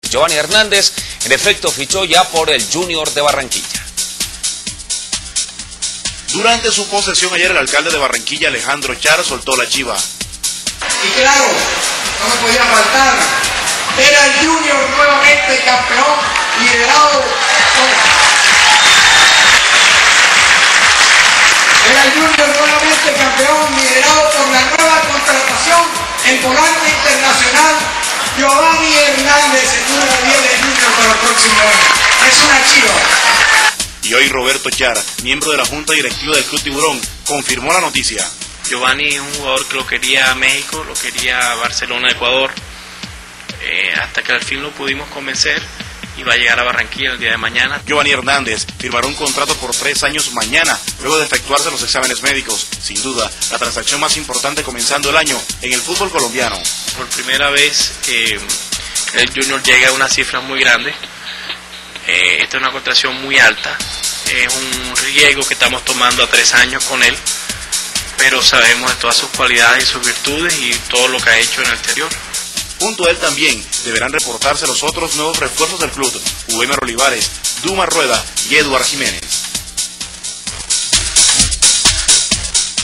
Giovanni Hernández, en efecto, fichó ya por el Junior de Barranquilla. Durante su posesión ayer, el alcalde de Barranquilla, Alejandro Char, soltó la chiva. Y claro, no me podía faltar, era el Junior nuevamente campeón, liderado por... Era el Junior nuevamente campeón, liderado por la nueva contratación, el volante internacional, Giovanni Hernández, el número 10 del Junior para el próximo año. Es una chiva. Y hoy Roberto Char, miembro de la Junta Directiva del Club Tiburón, confirmó la noticia. Giovanni es un jugador que lo quería México, lo quería Barcelona, Ecuador, hasta que al fin lo pudimos convencer y va a llegar a Barranquilla el día de mañana. Giovanni Hernández firmará un contrato por 3 años mañana, luego de efectuarse los exámenes médicos. Sin duda, la transacción más importante comenzando el año en el fútbol colombiano. Por primera vez el Junior llega a una cifra muy grande. Esta es una contratación muy alta, es un riesgo que estamos tomando a 3 años con él, pero sabemos de todas sus cualidades y sus virtudes y todo lo que ha hecho en el exterior. Junto a él también deberán reportarse los otros nuevos refuerzos del club, Uemer Olivares, Duma Rueda y Eduard Jiménez.